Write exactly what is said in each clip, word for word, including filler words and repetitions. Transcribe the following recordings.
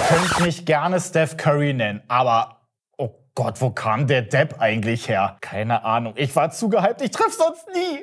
könnt mich gerne Steph Curry nennen, aber oh Gott, wo kam der Depp eigentlich her? Keine Ahnung, ich war zu gehypt, ich treffe sonst nie.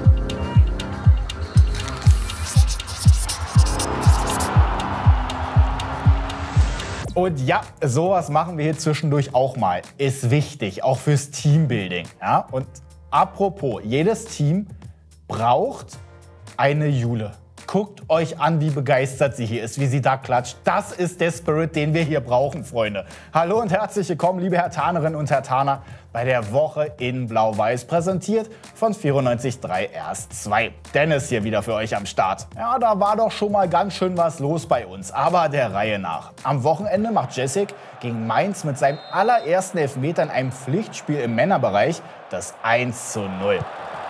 Und ja, sowas machen wir hier zwischendurch auch mal. Ist wichtig, auch fürs Teambuilding. Ja? Und apropos, jedes Team braucht eine Jule. Guckt euch an, wie begeistert sie hier ist, wie sie da klatscht. Das ist der Spirit, den wir hier brauchen, Freunde. Hallo und herzlich willkommen, liebe Herthanerinnen und Herthaner, bei der Woche in Blau-Weiß, präsentiert von vierundneunzig Komma drei R S zwei. Dennis hier wieder für euch am Start. Ja, da war doch schon mal ganz schön was los bei uns, aber der Reihe nach. Am Wochenende macht Jessic gegen Mainz mit seinem allerersten Elfmeter in einem Pflichtspiel im Männerbereich das eins zu null.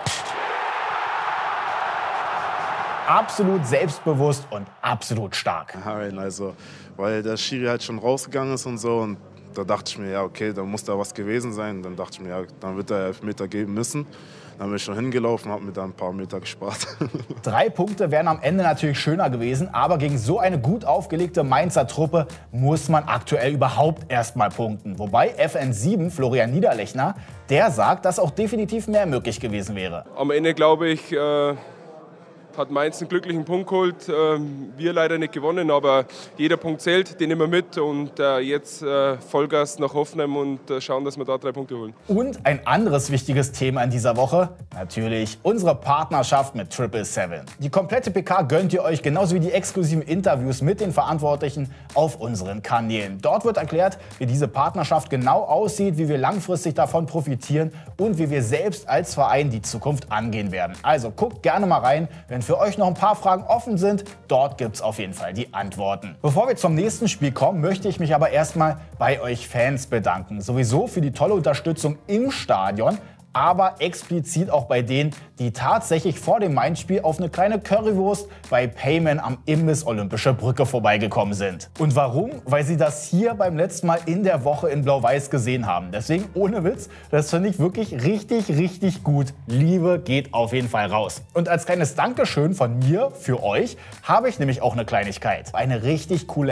Absolut selbstbewusst und absolut stark. Nein, also, weil der Schiri halt schon rausgegangen ist und so. Und da dachte ich mir, ja, okay, da muss da was gewesen sein. Dann dachte ich mir, ja, dann wird er Elfmeter geben müssen. Dann bin ich schon hingelaufen, habe mir da ein paar Meter gespart. Drei Punkte wären am Ende natürlich schöner gewesen, aber gegen so eine gut aufgelegte Mainzer Truppe muss man aktuell überhaupt erst mal punkten. Wobei F N sieben, Florian Niederlechner, der sagt, dass auch definitiv mehr möglich gewesen wäre. Am Ende glaube ich, äh hat Mainz einen glücklichen Punkt geholt. Ähm, wir leider nicht gewonnen, aber jeder Punkt zählt, den nehmen wir mit. Und äh, jetzt äh, Vollgas nach Hoffenheim und äh, schauen, dass wir da drei Punkte holen. Und ein anderes wichtiges Thema in dieser Woche, natürlich unsere Partnerschaft mit Triple Seven. Die komplette P K gönnt ihr euch, genauso wie die exklusiven Interviews mit den Verantwortlichen auf unseren Kanälen. Dort wird erklärt, wie diese Partnerschaft genau aussieht, wie wir langfristig davon profitieren und wie wir selbst als Verein die Zukunft angehen werden. Also guckt gerne mal rein, wenn für euch noch ein paar Fragen offen sind, dort gibt es auf jeden Fall die Antworten. Bevor wir zum nächsten Spiel kommen, möchte ich mich aber erstmal bei euch Fans bedanken. Sowieso für die tolle Unterstützung im Stadion, aber explizit auch bei denen, die tatsächlich vor dem Mainz-Spiel auf eine kleine Currywurst bei Payman am Imbiss Olympische Brücke vorbeigekommen sind. Und warum? Weil sie das hier beim letzten Mal in der Woche in Blau-Weiß gesehen haben. Deswegen ohne Witz, das finde ich wirklich richtig, richtig gut. Liebe geht auf jeden Fall raus. Und als kleines Dankeschön von mir für euch habe ich nämlich auch eine Kleinigkeit. Eine richtig coole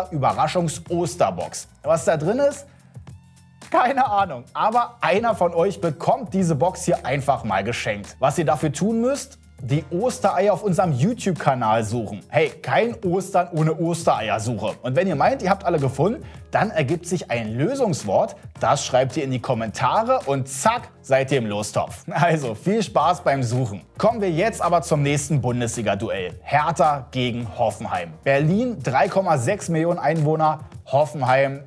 Hertha-Überraschungs-Osterbox. Was da drin ist? Keine Ahnung, aber einer von euch bekommt diese Box hier einfach mal geschenkt. Was ihr dafür tun müsst? Die Ostereier auf unserem YouTube-Kanal suchen. Hey, kein Ostern ohne Ostereiersuche. Und wenn ihr meint, ihr habt alle gefunden, dann ergibt sich ein Lösungswort. Das schreibt ihr in die Kommentare und zack, seid ihr im Lostopf. Also viel Spaß beim Suchen. Kommen wir jetzt aber zum nächsten Bundesliga-Duell. Hertha gegen Hoffenheim. Berlin, drei Komma sechs Millionen Einwohner. Hoffenheim,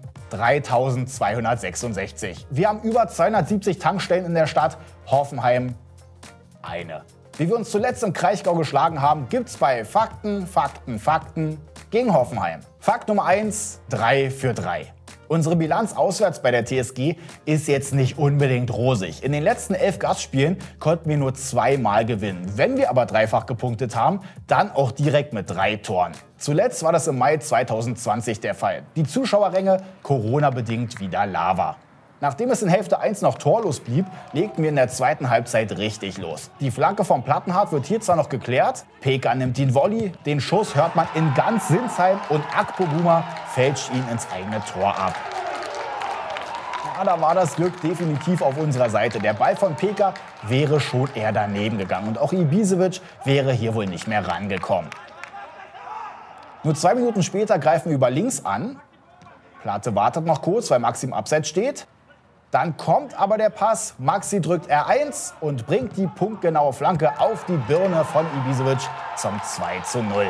dreitausendzweihundertsechsundsechzig. Wir haben über zweihundertsiebzig Tankstellen in der Stadt. Hoffenheim eine. Wie wir uns zuletzt im Kraichgau geschlagen haben, gibt's bei Fakten, Fakten, Fakten gegen Hoffenheim. Fakt Nummer eins, drei für drei. Unsere Bilanz auswärts bei der T S G ist jetzt nicht unbedingt rosig. In den letzten elf Gastspielen konnten wir nur zweimal gewinnen. Wenn wir aber dreifach gepunktet haben, dann auch direkt mit drei Toren. Zuletzt war das im Mai zweitausendzwanzig der Fall. Die Zuschauerränge Corona-bedingt wieder Lava. Nachdem es in Hälfte eins noch torlos blieb, legten wir in der zweiten Halbzeit richtig los. Die Flanke vom Plattenhardt wird hier zwar noch geklärt, Peka nimmt den Volley, den Schuss hört man in ganz Sinsheim und Akpoguma fälscht ihn ins eigene Tor ab. Ja, da war das Glück definitiv auf unserer Seite. Der Ball von Peka wäre schon eher daneben gegangen und auch Ibisevic wäre hier wohl nicht mehr rangekommen. Nur zwei Minuten später greifen wir über links an. Plate wartet noch kurz, weil Maxi im Abseits steht. Dann kommt aber der Pass, Maxi drückt R eins und bringt die punktgenaue Flanke auf die Birne von Ibisevic zum zwei zu null.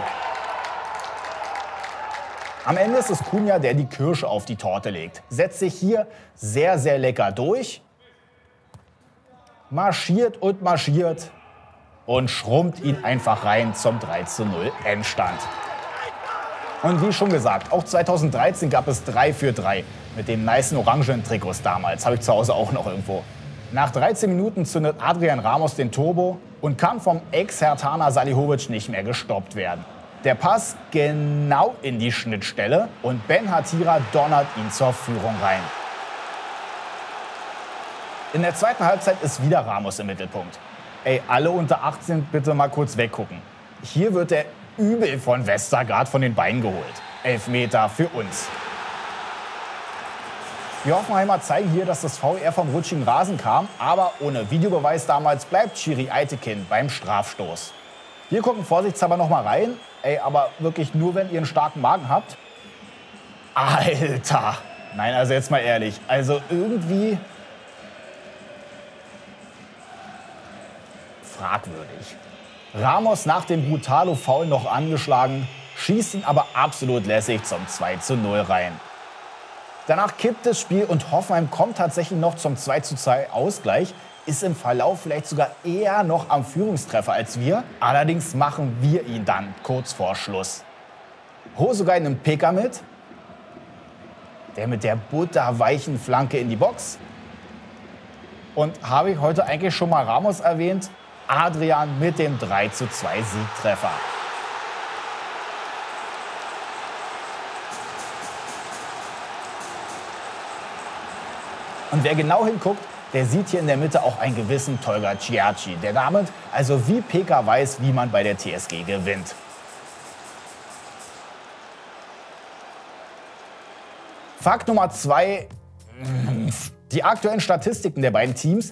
Am Ende ist es Cunha, der die Kirsche auf die Torte legt. Setzt sich hier sehr, sehr lecker durch, marschiert und marschiert und schrummt ihn einfach rein zum drei zu null Endstand. Und wie schon gesagt, auch zweitausenddreizehn gab es drei für drei mit den nicen orangenen Trikots damals. Habe ich zu Hause auch noch irgendwo. Nach dreizehn Minuten zündet Adrian Ramos den Turbo und kann vom Ex-Herthaner Salihovic nicht mehr gestoppt werden. Der Pass genau in die Schnittstelle und Ben Hatira donnert ihn zur Führung rein. In der zweiten Halbzeit ist wieder Ramos im Mittelpunkt. Ey, alle unter achtzehn bitte mal kurz weggucken. Hier wird er übel von Westergaard von den Beinen geholt. Elfmeter für uns. Die Hoffenheimer zeigen hier, dass das Foul eher vom rutschigen Rasen kam, aber ohne Videobeweis damals bleibt Schiri Eitekin beim Strafstoß. Wir gucken vorsichtshalber noch mal rein, ey, aber wirklich nur, wenn ihr einen starken Magen habt. Alter! Nein, also jetzt mal ehrlich, also irgendwie fragwürdig. Ramos nach dem Brutalo-Foul noch angeschlagen, schießt ihn aber absolut lässig zum zwei zu null rein. Danach kippt das Spiel und Hoffenheim kommt tatsächlich noch zum zwei zu zwei Ausgleich, ist im Verlauf vielleicht sogar eher noch am Führungstreffer als wir. Allerdings machen wir ihn dann kurz vor Schluss. Hosogai nimmt Peka mit, der mit der butterweichen Flanke in die Box. Und habe ich heute eigentlich schon mal Ramos erwähnt? Adrian mit dem drei zu zwei Siegtreffer. Und wer genau hinguckt, der sieht hier in der Mitte auch einen gewissen Tolga Ciacci, der damit also wie Peka weiß, wie man bei der T S G gewinnt. Fakt Nummer zwei, die aktuellen Statistiken der beiden Teams,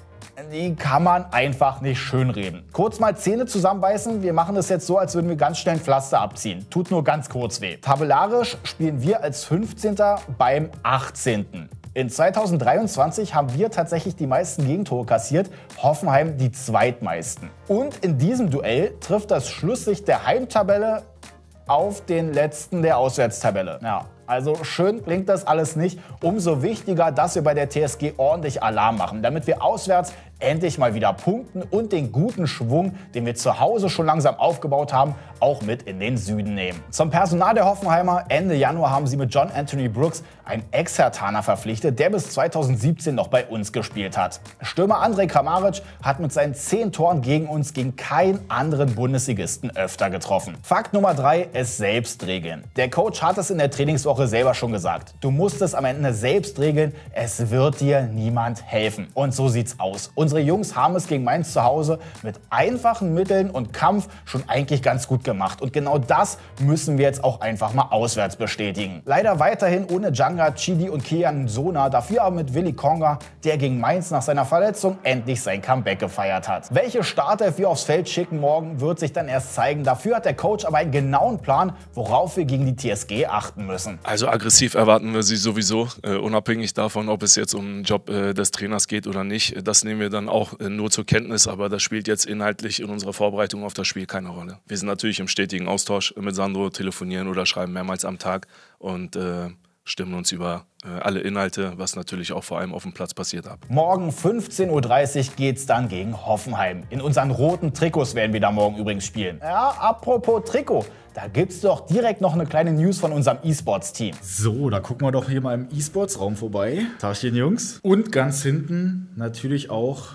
die kann man einfach nicht schönreden. Kurz mal Zähne zusammenbeißen, wir machen das jetzt so, als würden wir ganz schnell ein Pflaster abziehen. Tut nur ganz kurz weh. Tabellarisch spielen wir als fünfzehnter beim achtzehnten In zweitausenddreiundzwanzig haben wir tatsächlich die meisten Gegentore kassiert, Hoffenheim die zweitmeisten. Und in diesem Duell trifft das Schlusslicht der Heimtabelle auf den letzten der Auswärtstabelle. Ja, also schön klingt das alles nicht. Umso wichtiger, dass wir bei der T S G ordentlich Alarm machen, damit wir auswärts endlich mal wieder punkten und den guten Schwung, den wir zu Hause schon langsam aufgebaut haben, auch mit in den Süden nehmen. Zum Personal der Hoffenheimer: Ende Januar haben sie mit John Anthony Brooks einen Ex-Herthaner verpflichtet, der bis zweitausendsiebzehn noch bei uns gespielt hat. Stürmer Andrej Kramaric hat mit seinen zehn Toren gegen uns gegen keinen anderen Bundesligisten öfter getroffen. Fakt Nummer drei, es selbst regeln. Der Coach hat es in der Trainingswoche selber schon gesagt. Du musst es am Ende selbst regeln, es wird dir niemand helfen. Und so sieht's aus. Unsere Jungs haben es gegen Mainz zu Hause mit einfachen Mitteln und Kampf schon eigentlich ganz gut gemacht. Und genau das müssen wir jetzt auch einfach mal auswärts bestätigen. Leider weiterhin ohne Djanga, Chidi und Kian Sona, dafür aber mit Willi Konga, der gegen Mainz nach seiner Verletzung endlich sein Comeback gefeiert hat. Welche Startelf wir aufs Feld schicken morgen, wird sich dann erst zeigen. Dafür hat der Coach aber einen genauen Plan, worauf wir gegen die T S G achten müssen. Also aggressiv erwarten wir sie sowieso, äh, unabhängig davon, ob es jetzt um den Job äh, des Trainers geht oder nicht. Das nehmen wir dann auch äh, nur zur Kenntnis, aber das spielt jetzt inhaltlich in unserer Vorbereitung auf das Spiel keine Rolle. Wir sind natürlich im stetigen Austausch mit Sandro, telefonieren oder schreiben mehrmals am Tag und äh, stimmen uns über äh, alle Inhalte, was natürlich auch vor allem auf dem Platz passiert, ab. Morgen fünfzehn Uhr dreißig geht's dann gegen Hoffenheim. In unseren roten Trikots werden wir da morgen übrigens spielen. Ja, apropos Trikot, da gibt's doch direkt noch eine kleine News von unserem E-Sports-Team. So, da gucken wir doch hier mal im E-Sports-Raum vorbei. Tagchen, Jungs. Und ganz hinten natürlich auch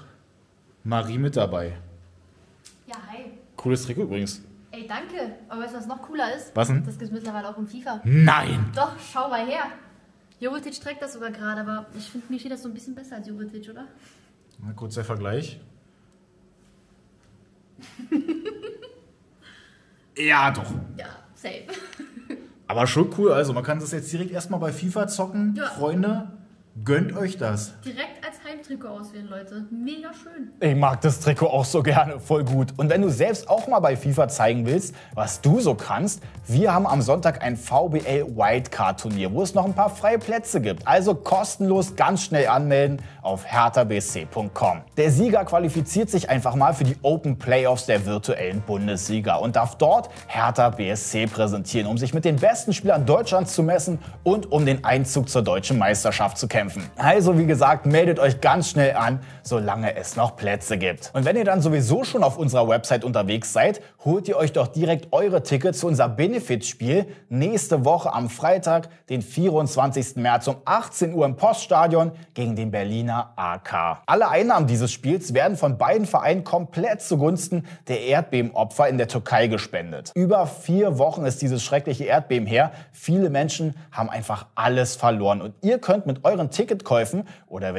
Marie mit dabei. Ja, hi. Cooles Trikot übrigens. Ey, danke. Aber weißt du, was noch cooler ist? Was denn? Das gibt's mittlerweile auch in FIFA. Nein! Doch, schau mal her. Jovetic trägt das sogar gerade, aber ich finde, mir steht das so ein bisschen besser als Jovetic, oder? Mal kurz der Vergleich. Ja, doch. Ja, safe. Aber schon cool, also man kann das jetzt direkt erstmal bei FIFA zocken. Ja. Freunde, gönnt euch das. Direkt als Heimtrikot auswählen, Leute. Mega schön. Ich mag das Trikot auch so gerne, voll gut. Und wenn du selbst auch mal bei FIFA zeigen willst, was du so kannst, wir haben am Sonntag ein V B L Wildcard Turnier, wo es noch ein paar freie Plätze gibt. Also kostenlos ganz schnell anmelden auf hertha b s c punkt com. Der Sieger qualifiziert sich einfach mal für die Open Playoffs der virtuellen Bundesliga und darf dort Hertha B S C präsentieren, um sich mit den besten Spielern Deutschlands zu messen und um den Einzug zur deutschen Meisterschaft zu kämpfen. Also wie gesagt, meldet euch ganz schnell an, solange es noch Plätze gibt. Und wenn ihr dann sowieso schon auf unserer Website unterwegs seid, holt ihr euch doch direkt eure Tickets zu unser Benefizspiel nächste Woche am Freitag, den vierundzwanzigsten März um achtzehn Uhr im Poststadion gegen den Berliner A K. Alle Einnahmen dieses Spiels werden von beiden Vereinen komplett zugunsten der Erdbebenopfer in der Türkei gespendet. Über vier Wochen ist dieses schreckliche Erdbeben her. Viele Menschen haben einfach alles verloren und ihr könnt mit euren Ticketkäufen oder wenn ihr euch im Stadion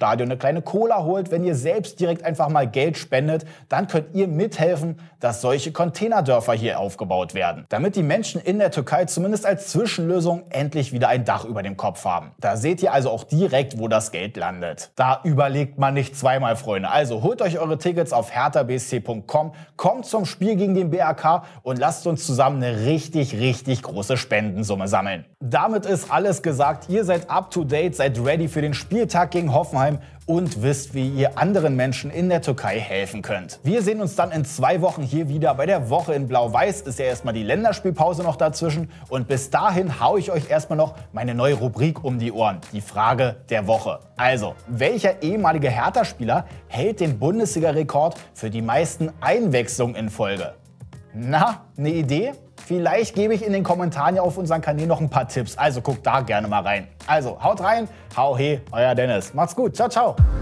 Stadion eine kleine Cola holt, wenn ihr selbst direkt einfach mal Geld spendet, dann könnt ihr mithelfen, dass solche Containerdörfer hier aufgebaut werden. Damit die Menschen in der Türkei zumindest als Zwischenlösung endlich wieder ein Dach über dem Kopf haben. Da seht ihr also auch direkt, wo das Geld landet. Da überlegt man nicht zweimal, Freunde. Also holt euch eure Tickets auf hertha b s c punkt com, kommt zum Spiel gegen den B R K und lasst uns zusammen eine richtig, richtig große Spendensumme sammeln. Damit ist alles gesagt. Ihr seid up to date, seid ready für den Spieltag gegen Hoffenheim und wisst, wie ihr anderen Menschen in der Türkei helfen könnt. Wir sehen uns dann in zwei Wochen hier wieder bei der Woche in Blau-Weiß. Ist ja erstmal die Länderspielpause noch dazwischen. Und bis dahin hau ich euch erstmal noch meine neue Rubrik um die Ohren. Die Frage der Woche. Also, welcher ehemalige Hertha-Spieler hält den Bundesliga-Rekord für die meisten Einwechslungen in Folge? Na, eine Idee? Vielleicht gebe ich in den Kommentaren ja auf unseren Kanal noch ein paar Tipps. Also guckt da gerne mal rein. Also haut rein, hau he, euer Dennis. Macht's gut, ciao, ciao.